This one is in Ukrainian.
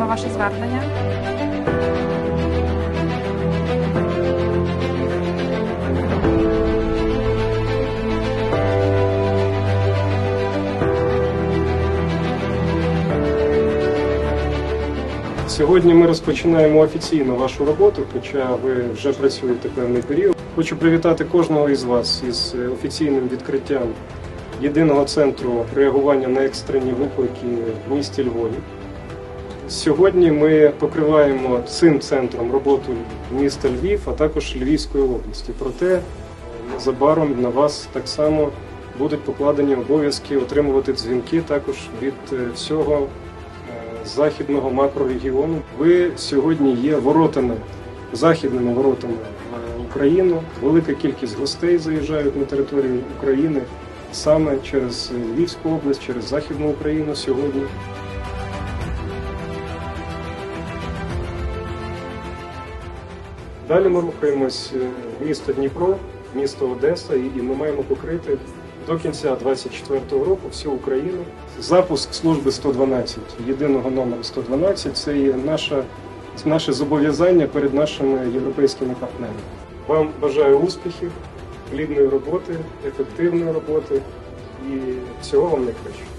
ваше звернення. Сьогодні ми розпочинаємо офіційно вашу роботу, хоча ви вже працюєте певний період. Хочу привітати кожного із вас із офіційним відкриттям єдиного центру реагування на екстрені виклики в місті Львові. Сьогодні ми покриваємо цим центром роботу міста Львів, а також Львівської області. Проте незабаром на вас так само будуть покладені обов'язки отримувати дзвінки також від всього західного макрорегіону. Ви сьогодні є воротами, західними воротами в Україну. Велика кількість гостей заїжджають на територію України саме через Львівську область, через Західну Україну сьогодні. Далі ми рухаємось в місто Дніпро, місто Одеса, і ми маємо покрити до кінця 2024 року всю Україну. Запуск служби 112, єдиного номеру 112, це є наше зобов'язання перед нашими європейськими партнерами. Вам бажаю успіхів, плідної роботи, ефективної роботи і всього вам найкращого.